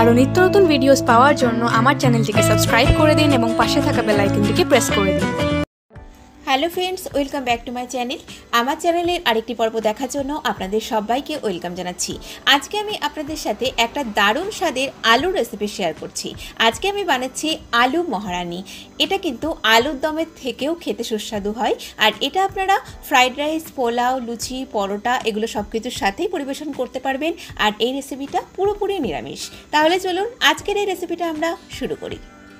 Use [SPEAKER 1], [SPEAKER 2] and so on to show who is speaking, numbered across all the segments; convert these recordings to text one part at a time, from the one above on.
[SPEAKER 1] আরও নিত্য নতুন ভিডিওস পাওয়ার জন্য আমার চ্যানেলটিকে সাবস্ক্রাইব করে দিন এবং পাশে থাকা বেল আইকনটিকে প্রেস করে দিন।
[SPEAKER 2] Hello friends, welcome back to my channel. আমার চ্যানেলের আরেকটি পর্ব দেখার জন্য আপনাদের সবাইকে ওয়েলকাম জানাচ্ছি। আজকে আমি আপনাদের সাথে একটা দারুণ স্বাদের আলুর রেসিপি শেয়ার করছি। আজকে আমি বানাচ্ছি আলু মহারানি। এটা কিন্তু আলুর দমের থেকেও খেতে সুস্বাদু হয়, আর এটা আপনারা ফ্রাইড রাইস, পোলাও, লুচি, পরোটা এগুলো সব কিছুর সাথেই পরিবেশন করতে পারবেন। আর এই রেসিপিটা পুরোপুরি নিরামিষ। তাহলে চলুন আজকের এই রেসিপিটা আমরা শুরু করি।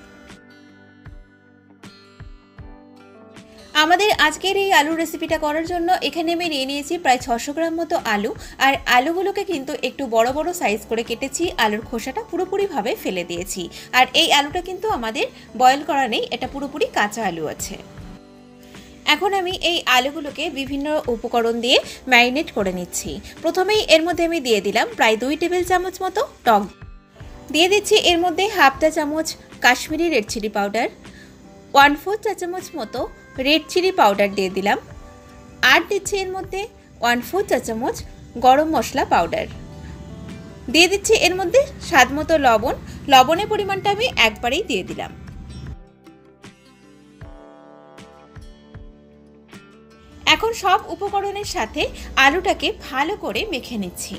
[SPEAKER 2] আমাদের আজকের এই আলুর রেসিপিটা করার জন্য এখানে আমি নিয়ে নিয়েছি প্রায় 600 গ্রাম মতো আলু। আর আলুগুলোকে কিন্তু একটু বড় বড় সাইজ করে কেটেছি, আলুর খোসাটা পুরোপুরিভাবে ফেলে দিয়েছি। আর এই আলুটা কিন্তু আমাদের বয়েল করা নেই, এটা পুরোপুরি কাঁচা আলু আছে। এখন আমি এই আলুগুলোকে বিভিন্ন উপকরণ দিয়ে ম্যারিনেট করে নিচ্ছি। প্রথমেই এর মধ্যে আমি দিয়ে দিলাম প্রায় 2 টেবিল চামচ মতো টক, দিয়ে দিচ্ছি এর মধ্যে হাফ চা চামচ কাশ্মীরি রেড চিলি পাউডার, 1/4 চা চামচ মতো রেড চিলি পাউডার দিয়ে দিলাম, আর দিচ্ছি এর মধ্যে 1/4 চা চামচ গরম মশলা পাউডার, দিয়ে দিচ্ছি এর মধ্যে স্বাদ মতো লবণ। লবণের পরিমাণটা আমি একবারেই দিয়ে দিলাম। এখন সব উপকরণের সাথে আলুটাকে ভালো করে মেখে নিচ্ছি।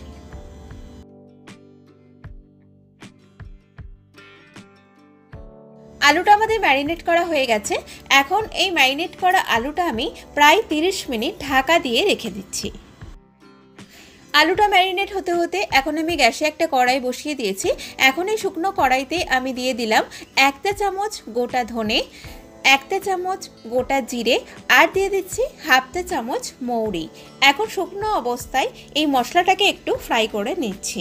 [SPEAKER 2] আলুটা আমাদের ম্যারিনেট করা হয়ে গেছে। এখন এই ম্যারিনেট করা আলুটা আমি প্রায় 30 মিনিট ঢাকা দিয়ে রেখে দিচ্ছি। আলুটা ম্যারিনেট হতে হতে এখন আমি গ্যাসে একটা কড়াই বসিয়ে দিয়েছি। এখন এই শুকনো কড়াইতে আমি দিয়ে দিলাম 1 চা চামচ গোটা ধনে, 1 চা চামচ গোটা জিরে, আর দিয়ে দিচ্ছি হাফ চা চামচ মৌরি। এখন শুকনো অবস্থায় এই মশলাটাকে একটু ফ্রাই করে নিচ্ছি।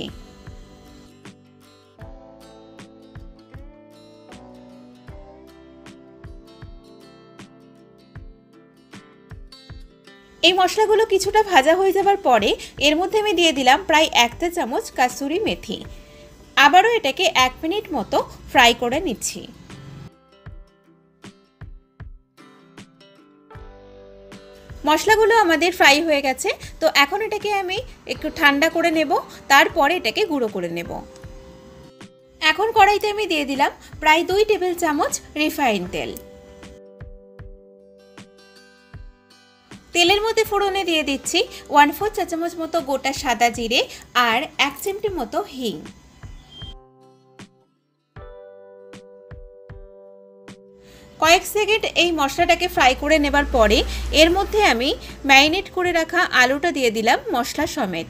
[SPEAKER 2] এই মশলাগুলো কিছুটা ভাজা হয়ে যাবার পরে এর মধ্যে আমি দিয়ে দিলাম প্রায় 1 চা চামচ কাসুরি মেথি। আবারও এটাকে 1 মিনিট মতো ফ্রাই করে নিচ্ছি। মশলাগুলো আমাদের ফ্রাই হয়ে গেছে, তো এখন এটাকে আমি একটু ঠান্ডা করে নেব, তারপরে এটাকে গুঁড়ো করে নেব। এখন কড়াইতে আমি দিয়ে দিলাম প্রায় 2 টেবিল চামচ রিফাইন তেল। তেলের মধ্যে ফোড়নে দিয়ে দিচ্ছি 1/4 চা চামচ মতো গোটা সাদা জিরে আর 1 চিমটি মতো হিং। কয়েক সেকেন্ড এই মশলাটাকে ফ্রাই করে নেবার পরে এর মধ্যে আমি ম্যারিনেট করে রাখা আলুটা দিয়ে দিলাম মশলা সমেত।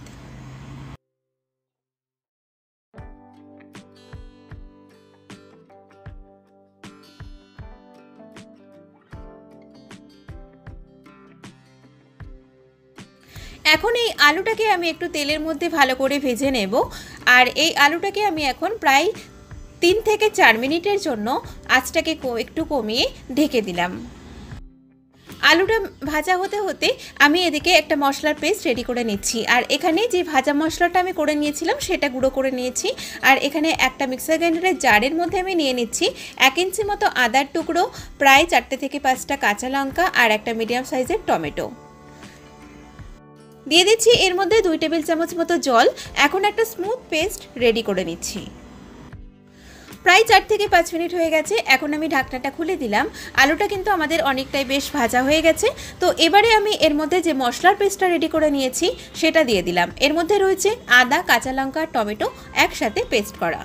[SPEAKER 2] এখন এই আলুটাকে আমি একটু তেলের মধ্যে ভালো করে ভেজে নেব। আর এই আলুটাকে আমি এখন প্রায় 3 থেকে 4 মিনিটের জন্য আঁচটাকে একটু কমিয়ে ঢেকে দিলাম। আলুটা ভাজা হতে হতে আমি এদিকে একটা মশলার পেস্ট রেডি করে নিচ্ছি। আর এখানে যে ভাজা মশলাটা আমি করে নিয়েছিলাম সেটা গুঁড়ো করে নিয়েছি। আর এখানে একটা মিক্সার গ্রাইন্ডারের জারের মধ্যে আমি নিয়ে নিচ্ছি 1 ইঞ্চি মতো আদার টুকরো, প্রায় 4 থেকে 5টা কাঁচা লঙ্কা আর একটা মিডিয়াম সাইজের টমেটো। দিয়ে দিচ্ছি এর মধ্যে 2 টেবিল চামচ মতো জল। এখন একটা স্মুথ পেস্ট রেডি করে নিচ্ছি। প্রায় 4 থেকে 5 মিনিট হয়ে গেছে। এখন আমি ঢাকনাটা খুলে দিলাম। আলুটা কিন্তু আমাদের অনেকটাই বেশ ভাজা হয়ে গেছে। তো এবারে আমি এর মধ্যে যে মশলার পেস্টটা রেডি করে নিয়েছি সেটা দিয়ে দিলাম। এর মধ্যে রয়েছে আদা, কাঁচা লঙ্কা, টমেটো একসাথে পেস্ট করা।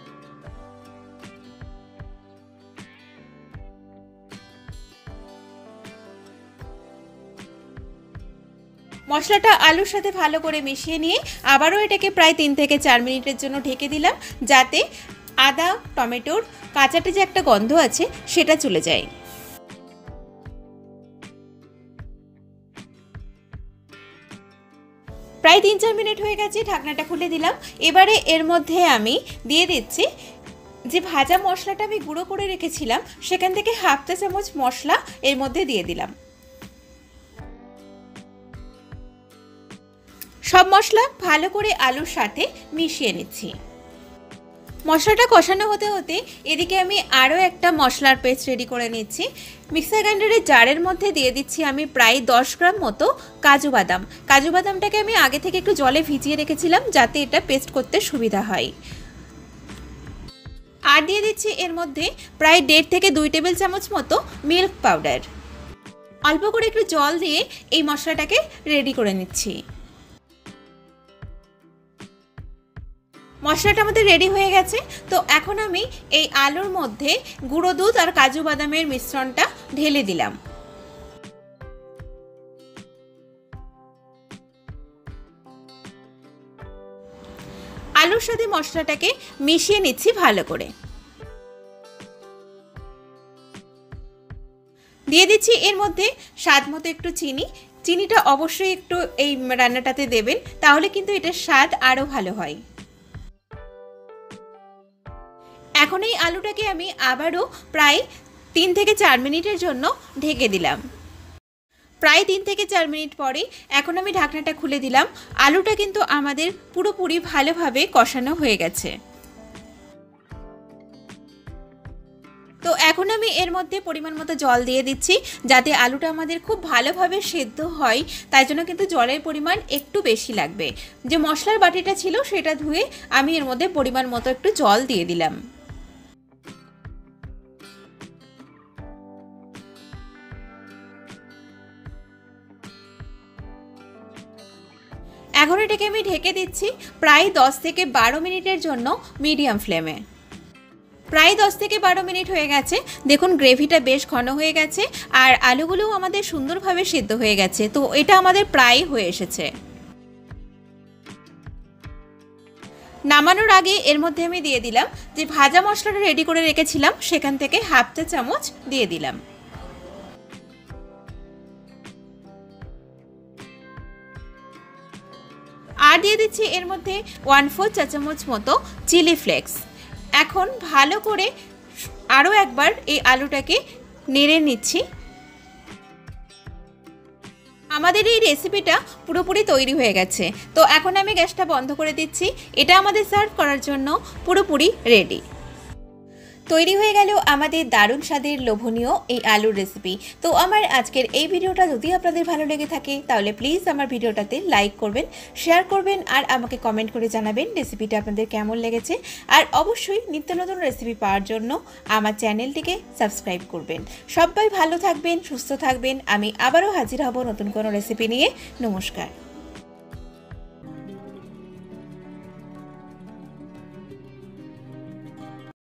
[SPEAKER 2] মশলাটা আলুর সাথে ভালো করে মিশিয়ে নিয়ে আবারও এটাকে প্রায় 3 থেকে 4 মিনিটের জন্য ঢেকে দিলাম, যাতে আদা টমেটোর কাঁচাটে যে একটা গন্ধ আছে সেটা চলে যায়। প্রায় 3-4 মিনিট হয়ে গেছে, ঢাকনাটা খুলে দিলাম। এবারে এর মধ্যে আমি দিয়ে দিচ্ছি যে ভাজা মশলাটা আমি গুঁড়ো করে রেখেছিলাম, সেখান থেকে হাফ চা চামচ মশলা এর মধ্যে দিয়ে দিলাম। সব মশলা ভালো করে আলুর সাথে মিশিয়ে নিচ্ছি। মশলাটা কষানো হতে হতে এদিকে আমি আরও একটা মশলার পেস্ট রেডি করে নিচ্ছি। মিক্সার গ্রাইন্ডারের জারের মধ্যে দিয়ে দিচ্ছি আমি প্রায় 10 গ্রাম মতো কাজু বাদাম। কাজু বাদামটাকে আমি আগে থেকে একটু জলে ভিজিয়ে রেখেছিলাম যাতে এটা পেস্ট করতে সুবিধা হয়। আর দিয়ে দিচ্ছি এর মধ্যে প্রায় 1.5 থেকে 2 টেবিল চামচ মতো মিল্ক পাউডার। অল্প করে একটু জল দিয়ে এই মশলাটাকে রেডি করে নিচ্ছি। মশলাটা আমাদের রেডি হয়ে গেছে। তো এখন আমি এই আলুর মধ্যে গুঁড়ো দুধ আর কাজু বাদামের মিশ্রণটা ঢেলে দিলাম। আলুর সাথে মশলাটাকে মিশিয়ে নিচ্ছি ভালো করে। দিয়ে দিচ্ছি এর মধ্যে স্বাদ মতো একটু চিনি। চিনিটা অবশ্যই একটু এই রান্নাটাতে দেবেন, তাহলে কিন্তু এটার স্বাদ আরও ভালো হয়। এখন এই আলুটাকে আমি আবারও প্রায় 3 থেকে 4 মিনিটের জন্য ঢেকে দিলাম। প্রায় 3 থেকে 4 মিনিট পরে এখন আমি ঢাকনাটা খুলে দিলাম। আলুটা কিন্তু আমাদের পুরোপুরি ভালোভাবে কষানো হয়ে গেছে। তো এখন আমি এর মধ্যে পরিমাণ মতো জল দিয়ে দিচ্ছি, যাতে আলুটা আমাদের খুব ভালোভাবে সেদ্ধ হয়। তাই জন্য কিন্তু জলের পরিমাণ একটু বেশি লাগবে। যে মশলার বাটিটা ছিল সেটা ধুয়ে আমি এর মধ্যে পরিমাণ মতো একটু জল দিয়ে দিলাম। এখন এটাকে আমি ঢেকে দিচ্ছি প্রায় 10 থেকে 12 মিনিটের জন্য মিডিয়াম ফ্লেমে। প্রায় 10 থেকে 12 মিনিট হয়ে গেছে। দেখুন গ্রেভিটা বেশ ঘন হয়ে গেছে আর আলুগুলোও আমাদের সুন্দরভাবে সিদ্ধ হয়ে গেছে। তো এটা আমাদের প্রায় হয়ে এসেছে। নামানোর আগে এর মধ্যে আমি দিয়ে দিলাম যে ভাজা মশলাটা রেডি করে রেখেছিলাম, সেখান থেকে হাফ চা চামচ দিয়ে দিলাম। আর দিয়ে দিচ্ছি এর মধ্যে 1/4 চা চামচ মতো চিলি ফ্লেক্স। এখন ভালো করে আরও একবার এই আলুটাকে নেড়ে নিচ্ছি। আমাদের এই রেসিপিটা পুরোপুরি তৈরি হয়ে গেছে। তো এখন আমি গ্যাসটা বন্ধ করে দিচ্ছি। এটা আমাদের সার্ভ করার জন্য পুরোপুরি রেডি। তৈরি হয়ে গেল আমাদের দারুণ স্বাদের লোভনীয় এই আলুর রেসিপি। তো আমার আজকের এই ভিডিওটা যদি আপনাদের ভালো লেগে থাকে তাহলে প্লিজ আমার ভিডিওটাতে লাইক করবেন, শেয়ার করবেন আর আমাকে কমেন্ট করে জানাবেন রেসিপিটা আপনাদের কেমন লেগেছে। আর অবশ্যই নিত্য নতুন রেসিপি পাওয়ার জন্য আমার চ্যানেলটিকে সাবস্ক্রাইব করবেন। সবাই ভালো থাকবেন, সুস্থ থাকবেন। আমি আবারও হাজির হব নতুন কোনো রেসিপি নিয়ে। নমস্কার।